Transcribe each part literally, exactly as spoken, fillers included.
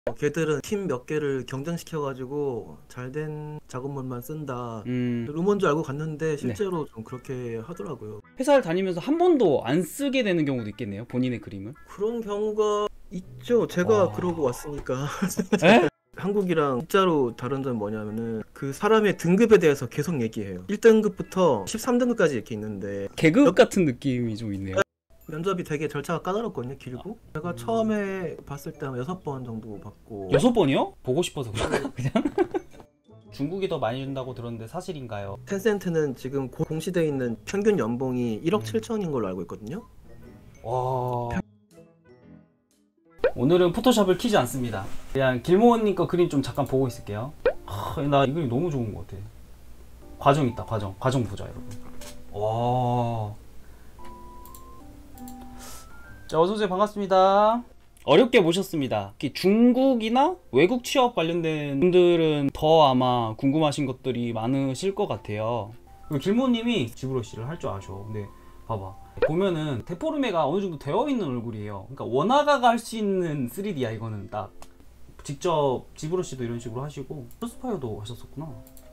어, 걔들은 팀 몇 개를 경쟁시켜가지고 잘된 작업물만 쓴다. 음, 루머인 줄 알고 갔는데 네. 실제로 좀 그렇게 하더라고요. 회사를 다니면서 한 번도 안 쓰게 되는 경우도 있겠네요, 본인의 그림을. 그런 경우가 있죠. 제가 와. 그러고 왔으니까. 에? 한국이랑 진짜로 다른 점은 뭐냐면은 그 사람의 등급에 대해서 계속 얘기해요. 일 등급부터 십삼 등급까지 이렇게 있는데 계급 같은 느낌이 좀 있네요. 면접이 되게 절차가 까다롭거든요. 길고. 제가 음. 처음에 봤을 때 한 여섯 번 정도 받고. 여섯 번이요? 보고 싶어서 그런가 그냥? 중국이 더 많이 준다고 들었는데 사실인가요? 텐센트는 지금 공시되어 있는 평균 연봉이 일억 음. 칠천인 걸로 알고 있거든요. 와. 오늘은 포토샵을 키지 않습니다. 그냥 길모님 거 그림 좀 잠깐 보고 있을게요. 하, 나 이 그림 너무 좋은 것 같아. 과정 있다, 과정. 과정 보자, 여러분. 와. 자, 어서오세요. 반갑습니다. 어렵게 모셨습니다. 특히 중국이나 외국 취업 관련된 분들은 더 아마 궁금하신 것들이 많으실 것 같아요. 길모님이 지브러시를 할 줄 아셔. 근데 봐봐. 보면은 데포르메가 어느 정도 되어 있는 얼굴이에요. 그러니까 원화가가 할 수 있는 쓰리디야 이거는. 딱 직접 지브러시도 이런 식으로 하시고 크로스파이어도 하셨었구나.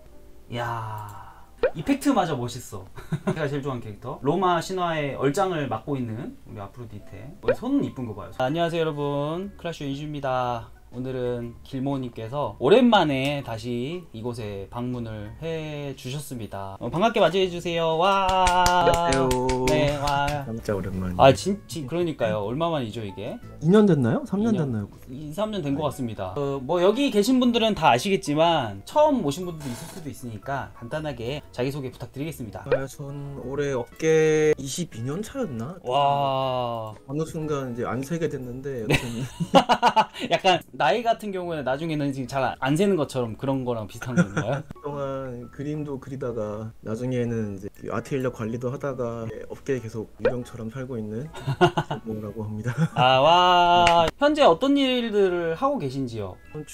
이야, 이펙트마저 멋있어. 제가 제일 좋아하는 캐릭터, 로마 신화의 얼짱을 맡고 있는 우리 아프로디테. 손은 이쁜 거 봐요. 안녕하세요 여러분, 크라쉬 이주입니다. 오늘은 길모님께서 오랜만에 다시 이곳에 방문을 해 주셨습니다. 어, 반갑게 맞이해 주세요. 와. 안녕하세요. 네, 와. 진짜 오랜만에. 아, 진짜 그러니까요. 얼마만이죠 이게? 이 년 됐나요? 삼 년 이 년. 됐나요? 이, 삼 년 된 것 같습니다. 어, 뭐 여기 계신 분들은 다 아시겠지만 처음 오신 분들도 있을 수도 있으니까 간단하게 자기소개 부탁드리겠습니다. 아, 전 올해 업계 이십이 년 차였나? 와. 어느 순간 이제 안 세게 됐는데 여튼 약간 나이 같은 경우에는 나중에는 지금 잘 안 세는 것처럼 그런 거랑 비슷한 건가요? 그동안 그림도 그리다가 나중에는 이제 아트 인력 관리도 하다가 업계에 계속 유령처럼 살고 있는 뭐라고 합니다. 아, 와. 현재 어떤 일들을 하고 계신지요?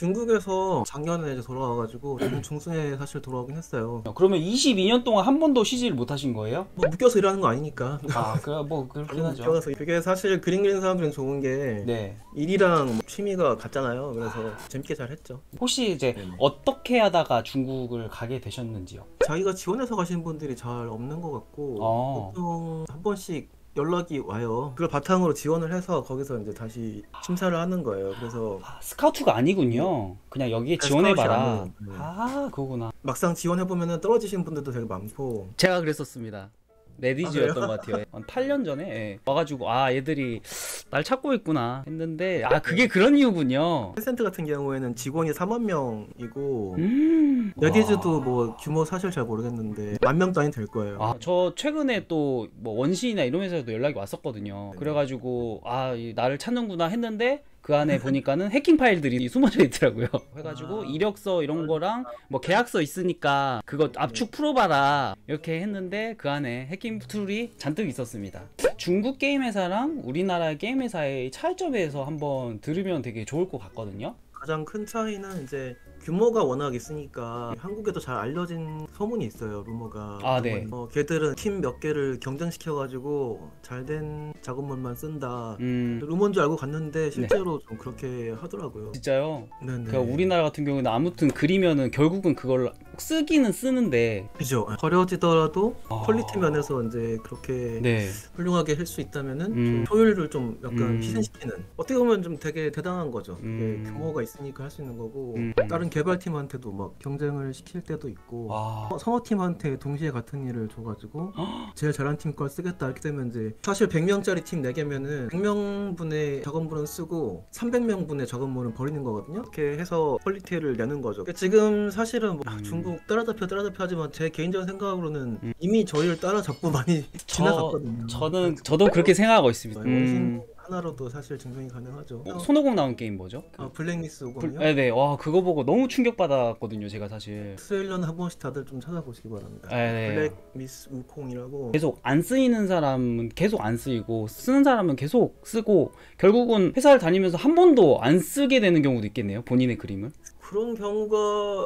중국에서 작년에 이제 돌아와가지고 저는 중순에 사실 돌아오긴 했어요. 그러면 이십이 년 동안 한 번도 쉬지를 못하신 거예요? 뭐 묶여서 일하는 거 아니니까. 아, 그래 뭐 그렇긴 하죠. 묶여서 그게 사실 그림 그리는 사람들은 좋은 게 네. 일이랑 뭐 취미가 같잖아요. 그래서 재밌게 잘 했죠. 혹시 이제 네네. 어떻게 하다가 중국을 가게 되셨는지요? 자기가 지원해서 가신 분들이 잘 없는 것 같고 어. 보통 한 번씩 연락이 와요. 그걸 바탕으로 지원을 해서 거기서 이제 다시 심사를 하는 거예요. 그래서 아, 스카우트가 아니군요. 그냥 여기에 네, 지원해봐라. 스카우트이 아니에요. 네. 아, 그거구나. 막상 지원해보면 떨어지신 분들도 되게 많고. 제가 그랬었습니다. 레디즈였던 아, 것 같아요. 한 팔 년 전에 예. 와가지고 아 얘들이 날 찾고 있구나 했는데 아 그게 그런 이유군요. 텐센트 같은 경우에는 직원이 사만 명이고 음. 레디즈도 와. 뭐 규모 사실 잘 모르겠는데 만 명 단위 될 거예요. 아, 저 최근에 또 뭐 원시이나 이런 회사에도 연락이 왔었거든요. 네. 그래가지고 아 이 나를 찾는구나 했는데 그 안에 보니까는 해킹 파일들이 숨어져 있더라고요. 해가지고 아. 이력서 이런 거랑 뭐 계약서 있으니까 그거 압축 풀어봐라 이렇게 했는데 그 안에 해킹 툴이 잔뜩 있었습니다. 중국 게임 회사랑 우리나라 게임 회사의 차이점에 대해서 한번 들으면 되게 좋을 것 같거든요. 가장 큰 차이는 이제 규모가 워낙 있으니까 한국에도 잘 알려진 소문이 있어요. 루머가. 아, 네. 어, 걔들은 팀 몇 개를 경쟁시켜가지고 잘된 작업물만 쓴다. 음, 루머인 줄 알고 갔는데 실제로 좀 그렇게 하더라고요. 진짜요? 네네. 그 우리나라 같은 경우는 아무튼 그리면은 결국은 그걸 쓰기는 쓰는데 그죠. 버려지더라도 아. 퀄리티 면에서 이제 그렇게 네. 훌륭하게 할 수 있다면은 음. 좀 효율을 좀 약간 음. 희생시키는, 어떻게 보면 좀 되게 대단한 거죠. 그게 음. 규모가 있으니까 할 수 있는 거고 음. 다른 개발팀한테도 막 경쟁을 시킬 때도 있고 와. 어, 성우팀한테 동시에 같은 일을 줘가지고 제일 잘한 팀 걸 쓰겠다 이렇게 되면 이제 사실 백 명짜리 팀 네 개면은 백 명분의 작업물은 쓰고 삼백 명분의 작업물은 버리는 거거든요. 이렇게 해서 퀄리티를 내는 거죠. 지금 사실은 뭐 음. 중국 따라잡혀 따라잡혀 하지만 제 개인적인 생각으로는 음. 이미 저희를 따라잡고 많이 지나갔거든요. 저는 저도 그렇게 생각하고 있습니다. 원신 음. 하나로도 사실 증명이 가능하죠. 어, 손오공 나온 게임 뭐죠? 아, 블랙리스 오공이요? 네네. 와 그거 보고 너무 충격받았거든요. 제가 사실. 수요일 날 한 번씩 다들 좀 찾아보시기 바랍니다. 네네. 블랙리스 우콩이라고. 계속 안 쓰이는 사람은 계속 안 쓰이고 쓰는 사람은 계속 쓰고 결국은 회사를 다니면서 한 번도 안 쓰게 되는 경우도 있겠네요. 본인의 그림을. 그런 경우가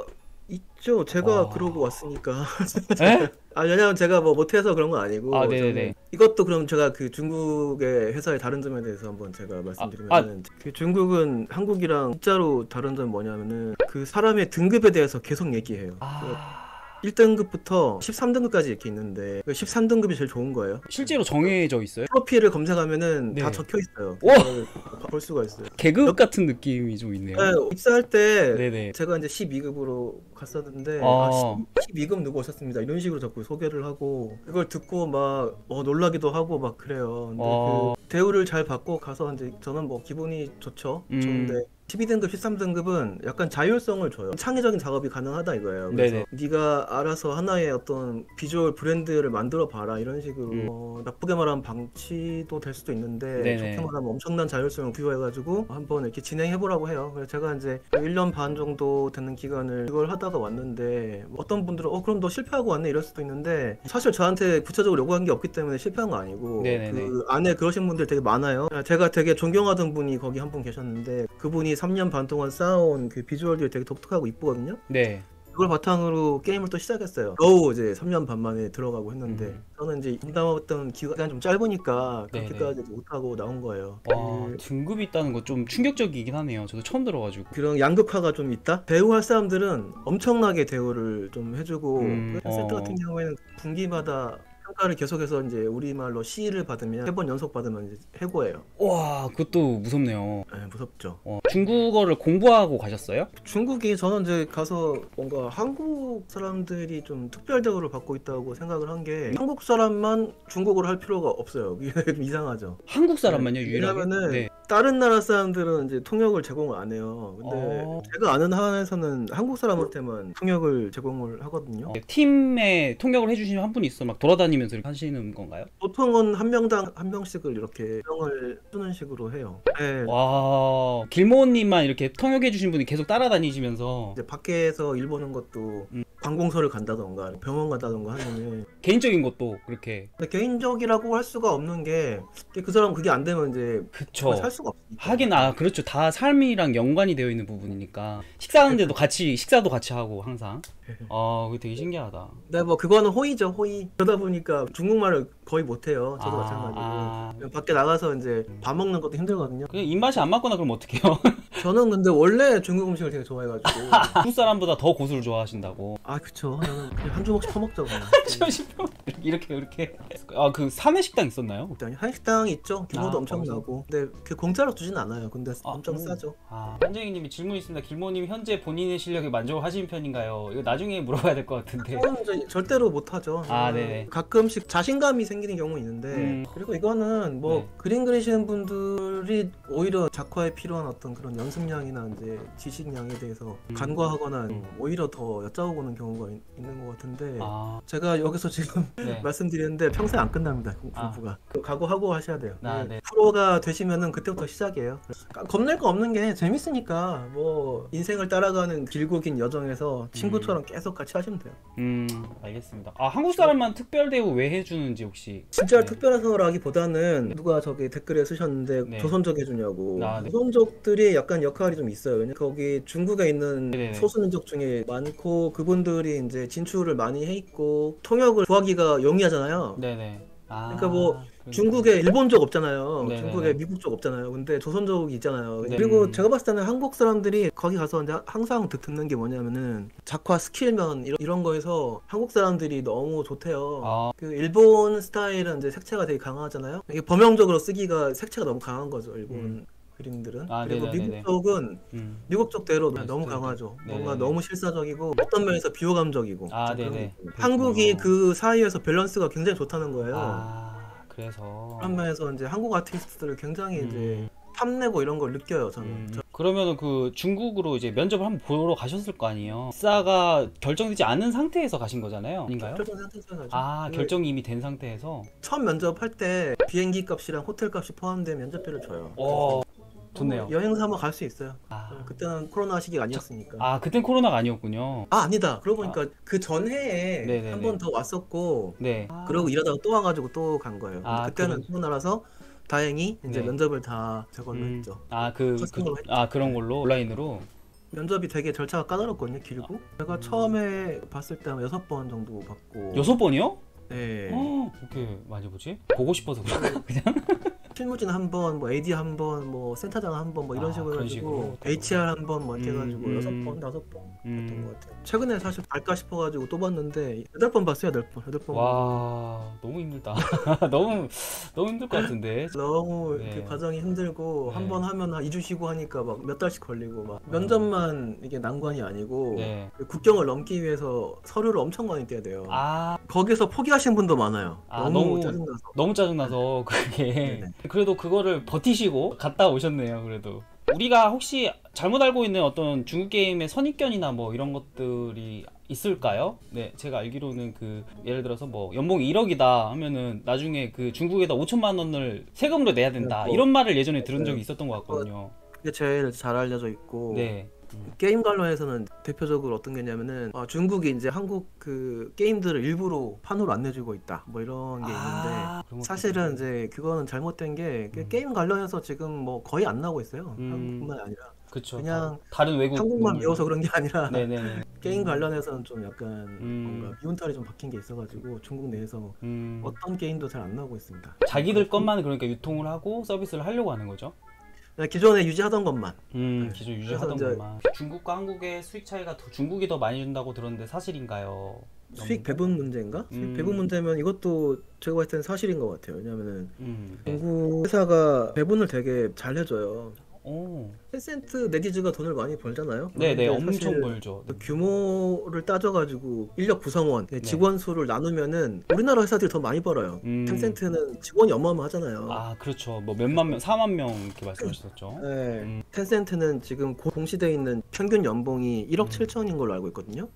있죠. 제가 와. 그러고 왔으니까. 에? 아, 왜냐면 제가 뭐 못해서 그런 건 아니고. 아, 네네네. 저는 이것도 그럼 제가 그 중국의 회사의 다른 점에 대해서 한번 제가 말씀드리면은 그 중국은 한국이랑 진짜로 다른 점이 뭐냐면은 그 사람의 등급에 대해서 계속 얘기해요. 아, 일 등급부터 십삼 등급까지 이렇게 있는데 십삼 등급이 제일 좋은 거예요. 실제로 정해져 있어요? 프로필을 검색하면은 네. 다 적혀 있어요. 와! 그걸 볼 수가 있어요. 계급 같은 느낌이 좀 있네요. 네, 입사할 때 네네. 제가 이제 십이 급으로 갔었는데 아. 아, 십이 급 누구 오셨습니다. 이런 식으로 자꾸 소개를 하고 그걸 듣고 막 어, 놀라기도 하고 막 그래요. 근데 어. 그 대우를 잘 받고 가서 이제 저는 뭐 기분이 좋죠. 음. 좋은데 십이 등급, 십삼 등급은 약간 자율성을 줘요. 창의적인 작업이 가능하다 이거예요. 그래서 네네. 네가 알아서 하나의 어떤 비주얼 브랜드를 만들어 봐라 이런 식으로 음. 어, 나쁘게 말하면 방치도 될 수도 있는데 네네. 좋게 말하면 엄청난 자율성을 부여해가지고 한번 이렇게 진행해보라고 해요. 그래서 제가 이제 일 년 반 정도 되는 기간을 그걸 하다가 왔는데 어떤 분들은 어 그럼 너 실패하고 왔네 이럴 수도 있는데 사실 저한테 구체적으로 요구한 게 없기 때문에 실패한 거 아니고 네네네. 그 안에 그러신 분들 되게 많아요. 제가 되게 존경하던 분이 거기 한 분 계셨는데 그분이 삼 년 반 동안 쌓아온 그 비주얼들이 되게 독특하고 이쁘거든요. 네. 그걸 바탕으로 게임을 또 시작했어요. 겨우 이제 삼 년 반 만에 들어가고 했는데 음. 저는 이제 담당했던 기간이 좀 짧으니까 네네. 그렇게까지 못하고 나온 거예요. 와, 그, 등급이 있다는 거 좀 충격적이긴 하네요. 저도 처음 들어가지고. 그런 양극화가 좀 있다? 대우할 사람들은 엄청나게 대우를 좀 해주고 음, 그 세트 어. 같은 경우에는 분기마다 평가를 계속해서 이제 우리말로 C를 받으면 세 번 연속 받으면 이제 해고예요. 와, 그것도 무섭네요. 네, 무섭죠. 어, 중국어를 공부하고 가셨어요? 중국이 저는 이제 가서 뭔가 한국 사람들이 좀 특별 대우를 받고 있다고 생각을 한 게 한국 사람만 중국어를 할 필요가 없어요. 이게 좀 이상하죠. 한국 사람만요, 네, 유일하게? 왜냐면은 네. 다른 나라 사람들은 이제 통역을 제공을 안 해요. 근데 어. 제가 아는 한에서는 한국 사람한테만 통역을 제공을 하거든요. 어, 팀에 통역을 해주시는 한 분이 있어 막 돌아다니면서 이렇게 하시는 건가요? 보통은 한 명당 한 명씩을 이렇게 병을 쓰는 식으로 해요. 네. 와, 길모님만 이렇게 통역해주신 분이 계속 따라다니시면서 이제 밖에서 일 보는 것도 음. 관공서를 간다던가 병원 간다던가 하면은 개인적인 것도 그렇게. 근데 개인적이라고 할 수가 없는 게 그 사람 그게 안 되면 이제 그쵸. 살 수가 없으니까. 하긴 아 그렇죠. 다 삶이랑 연관이 되어 있는 부분이니까 식사하는데도 같이 식사도 같이 하고 항상. 아, 그게 되게 신기하다. 네, 뭐 그거는 호의죠, 호의. 그러다 보니까 중국말을 거의 못해요. 저도 아, 마찬가지고. 아. 밖에 나가서 이제 밥 먹는 것도 힘들거든요. 그냥 입맛이 안 맞거나 그럼 어떡해요? 저는 근데 원래 중국 음식을 되게 좋아해가지고. 한국 사람보다 더 고수를 좋아하신다고. 아, 그쵸. 저는 그냥 한 주먹씩 퍼먹죠, 그냥. 이렇게 이렇게. 아, 그 사내 식당 있었나요? 일단 한식당이 있죠. 규모도 아, 엄청 거기서? 나고. 근데 그 공짜로 주진 않아요. 근데 아, 엄청 오. 싸죠. 아, 한정희님이 질문 있습니다. 길모님 현재 본인의 실력에 만족하시는 편인가요? 이거 나중에 물어봐야 될 것 같은데. 저는 이제 절대로 못하죠. 아, 저는 네네. 가끔씩 자신감이 생기는 경우 있는데 음. 그리고 이거는 뭐 네. 그림 그리시는 분들이 오히려 작화에 필요한 어떤 그런 연습량이나 이제 지식량에 대해서 음. 간과하거나 음. 오히려 더 여쭤보는 경우가 있, 있는 것 같은데 아, 제가 여기서 지금 네. 말씀드리는데 평생 안 끝납니다. 공- 아. 공부가. 각오하고 하셔야 돼요. 아, 네. 네. 프로가 되시면은 그때부터 시작이에요. 겁낼 거 없는 게 재밌으니까 뭐 인생을 따라가는 길고 긴 여정에서 친구처럼 계속 같이 하시면 돼요. 음, 알겠습니다. 아, 한국 사람만 특별 대우 왜 해주는지 혹시. 진짜 네. 특별해서라기보다는 누가 저기 댓글에 쓰셨는데 네. 조선족 해주냐고. 아, 네. 조선족들이 약간 역할이 좀 있어요. 왜냐면 거기 중국에 있는 네네네. 소수민족 중에 많고 그분들이 이제 진출을 많이 해 있고 통역을 구하기가 용이하잖아요. 네네. 아, 그러니까 뭐 그러니까. 중국에 일본족 없잖아요. 네네네. 중국에 미국족 없잖아요. 근데 조선족이 있잖아요. 네. 그리고 음. 제가 봤을 때는 한국 사람들이 거기 가서 이제 항상 듣- 듣는 게 뭐냐면은 작화 스킬면 이런, 이런 거에서 한국 사람들이 너무 좋대요. 아. 그 일본 스타일은 이제 색채가 되게 강하잖아요. 이게 범용적으로 쓰기가 색채가 너무 강한 거죠. 일본 음. 그림들은. 아, 그리고 네네네네. 미국 쪽은 음. 미국 쪽대로 네, 너무 네, 강하죠. 네. 뭔가 네네네. 너무 실사적이고 어떤 면에서 비호감적이고. 아, 좀 그런 네네. 게 있어요. 한국이 그 사이에서 밸런스가 굉장히 좋다는 거예요. 아, 그래서. 그런 면에서 이제 한국 아티스트들을 굉장히 음. 이제 탐내고 이런 걸 느껴요, 저는. 음. 저- 그러면은 그 중국으로 이제 면접을 한번 보러 가셨을 거 아니에요. 비자가 결정되지 않은 상태에서 가신 거잖아요. 아닌가요? 결정 상태에서 가죠. 아, 그 결정이 이미 된 상태에서. 처음 면접할 때 비행기 값이랑 호텔 값이 포함된 면접비를 줘요. 어, 좋네요. 여행 삼아 갈 수 있어요. 아, 그때는 코로나 시기가 아니었으니까. 아, 그땐 코로나가 아니었군요. 아, 아니다. 그러고 보니까 그 전해에 네네네. 한 번 더 왔었고 네. 그러고 일하다가 또 와가지고 또 간 거예요. 아, 그때는 그런- 코로나라서 다행히 이제 네. 면접을 다 저걸로 음. 했죠. 아, 그, 그, 커스텀으로 했죠. 아, 그런 걸로 온라인으로. 면접이 되게 절차가 까다롭거든요. 길고. 제가 음. 처음에 봤을 때 한 여섯 번 정도 받고. 여섯 번이요? 네. 어, 그렇게 많이 보지? 보고 싶어서 그런가 그냥? 실무진 한 번, 뭐 에이디 한 번, 뭐 센터장 한 번, 뭐 이런 아, 식으로 그런 해가지고 식으로. 에이치알 한 번, 뭐 이렇게 음, 해가지고 음. 여섯 번, 다섯 번 음. 봤던 것 같아요. 최근에 사실 갈까 싶어가지고 또 봤는데 여덟 번 봤어요, 여덟 번, 여덟 번. 와, 너무 힘들다. 너무 너무 힘들 것 같은데. 너무 네. 이렇게 과정이 힘들고 네. 한 번 하면 한 이 주 쉬고 하니까 막 몇 달씩 걸리고 막 면접만 이게 난관이 아니고 네. 그 국경을 넘기 위해서 서류를 엄청 많이 떼야 돼요. 아, 거기서 포기하신 분도 많아요. 아, 너무, 너무- 짜증나서. 너무 짜증나서 그게. 네네. 그래도 그거를 버티시고 갔다 오셨네요. 그래도. 우리가 혹시 잘못 알고 있는 어떤 중국 게임의 선입견이나 뭐 이런 것들이 있을까요? 네, 제가 알기로는 그 예를 들어서 뭐 연봉이 일억이다 하면은 나중에 그 중국에다 오천만 원을 세금으로 내야 된다. 네, 뭐- 이런 말을 예전에 들은 적이 네. 있었던 것 같거든요. 그게 제일 잘 알려져 있고 네. 게임 관련해서는 대표적으로 어떤 게 있냐면은 아, 중국이 이제 한국 그 게임들을 일부러 판으로 안 내주고 있다 뭐 이런 게 있는데 아, 그런 것도 사실은 있군요. 이제 그거는 잘못된 게 그 음. 게임 관련해서 지금 뭐 거의 안 나오고 있어요. 음. 한국뿐만 아니라 그쵸. 그냥 다, 른 외국 한국만 문물. 배워서 그런 게 아니라 네네네. 게임 관련해서는 좀 약간 음. 뭔가 미운털이 좀 박힌 게 있어가지고 중국 내에서 음, 어떤 게임도 잘 안 나오고 있습니다. 자기들 것만 그러니까 유통을 하고 서비스를 하려고 하는 거죠. 그냥 기존에 유지하던 것만. 음, 네. 기존 유지하던 그래서 이제- 것만. 중국과 한국의 수익 차이가 더 중국이 더 많이 준다고 들었는데 사실인가요? 수익 배분 문제인가? 음. 수익 배분 문제면 이것도 제가 봤을 때는 사실인 것 같아요. 왜냐면은 음. 네. 중국 회사가 배분을 되게 잘 해줘요. 오. 텐센트 네디즈가 돈을 많이 벌잖아요. 네네, 근데 엄청 사실 벌죠. 그 규모를 따져가지고 인력 구성원, 네. 직원 수를 나누면은 우리나라 회사들이 더 많이 벌어요. 음. 텐센트는 직원이 어마어마하잖아요. 아, 그렇죠. 뭐 몇만 명, 사만 명 이렇게 말씀하셨었죠. 네. 음. 텐센트는 지금 고- 공시돼 있는 평균 연봉이 일억 음. 칠천인 걸로 알고 있거든요.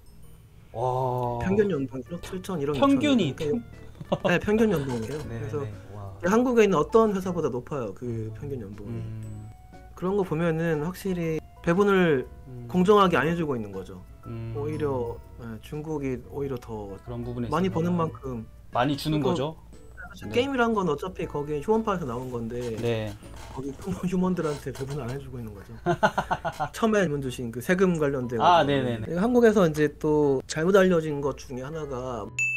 와. 평균 연봉 일억 칠천, 일억 평균이 육천. 네, 평균 연봉이에요. 네, 그래서 네. 와. 한국에 있는 어떤 회사보다 높아요. 그 평균 연봉이. 음. 그런 거 보면은 확실히 배분을 음. 공정하게 안 해주고 있는 거죠. 음. 오히려 예, 중국이 오히려 더 그런 부분에 많이 있어서 버는 만큼 많이 주는 그거- 거죠. 사실 네. 게임이란 건 어차피 거기에 휴먼파에서 나온 건데 네. 거기 휴먼- 휴먼들한테 배분을 안 해주고 있는 거죠. 처음에 질문 주신 그 세금 관련된 아, 거. 네네네. 한국에서 이제 또 잘못 알려진 것 중에 하나가